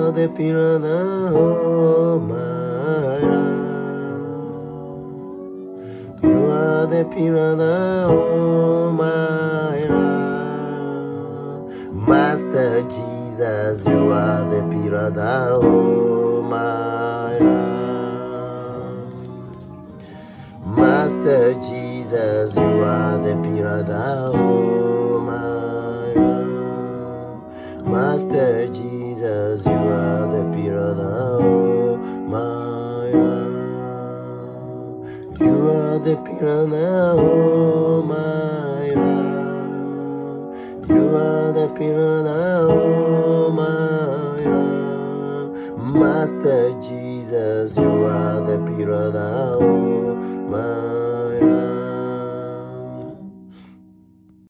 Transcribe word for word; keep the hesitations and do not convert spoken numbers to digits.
are the piranha, oh my love. You are the piranha, oh my love. Master Jesus, you are the piranha, oh my love. Master Jesus, you are the piranha, oh my love. Master Jesus, you are the piranha, oh my love. You are the piranha, oh my love. You are the piranha, oh my love. Master Jesus, you are the piranha, oh my love.